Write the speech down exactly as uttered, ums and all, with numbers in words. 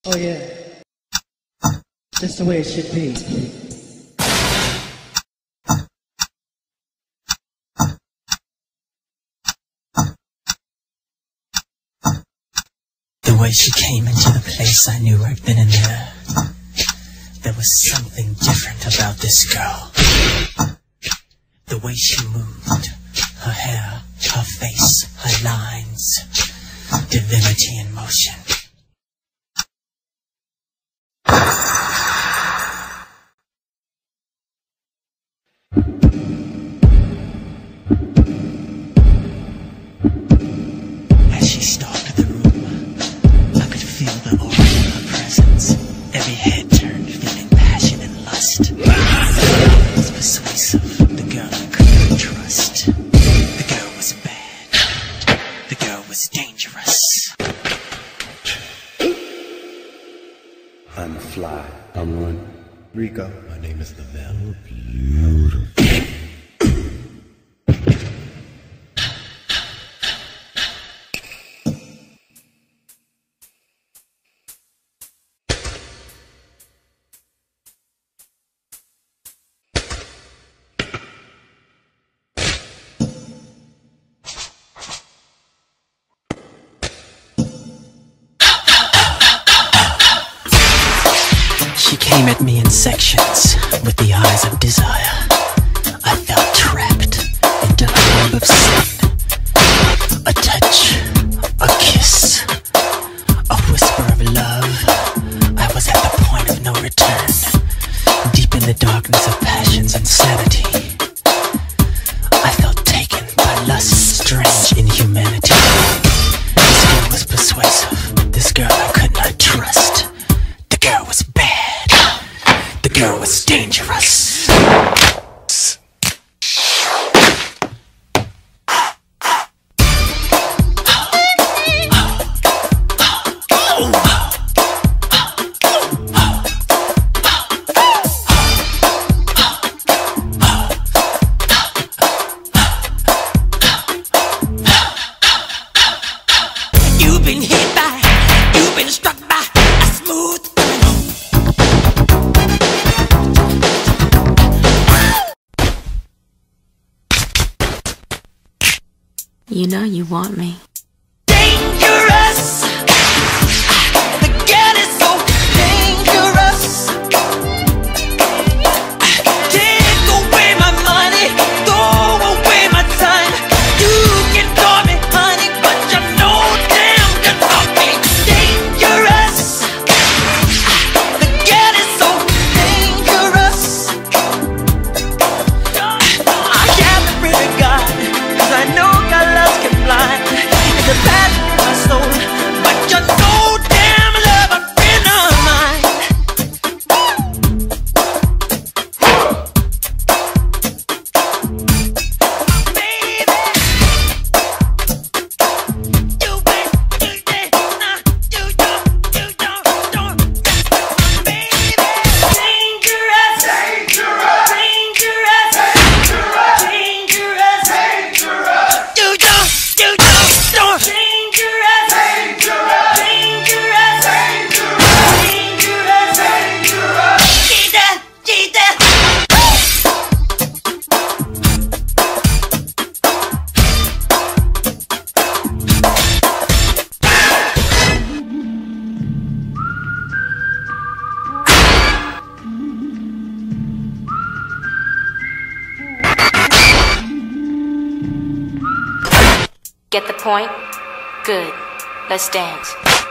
Oh yeah, just the way it should be. The way she came into the place, I knew right then and there. There was something different about this girl. The way she moved, her hair, her face, her lines, divinity in motion. As she stalked the room, I could feel the aura of her presence. Every head turned, feeling passion and lust. The girl was persuasive, the girl I couldn't trust. The girl was bad, the girl was dangerous. I'm Fly. I'm Run. Rico. My name is Lavelle. Beautiful. She came at me in sections with the eyes of desire. I felt trapped into a web of sin. A touch, a kiss, a whisper of love. I was at the point of no return, deep in the darkness of passion's insanity. I felt taken by lust's strange inhumanity. This girl was persuasive, this girl I could not trust. The girl was bad. The girl was dangerous. You've been hit by, you've been struck by a smooth criminal. You know you want me. Dangerous! The girl is so dangerous. Take away my money, throw away my time. You can call me honey, but you know damn good about me. Dangerous! The girl is so dangerous. I can't pray to God, 'cause I know God loves can blind. It's a passion in my soul, but you know damn love a friend of mine. Baby, you wait, you did, nah, you don't, you don't, don't. Baby, dangerous, dangerous, dangerous, dangerous, dangerous. You don't, you don't, don't. Dangerous, dangerous, dangerous, dangerous, dangerous. Jesus, Jesus. Get the point? Good. Let's dance.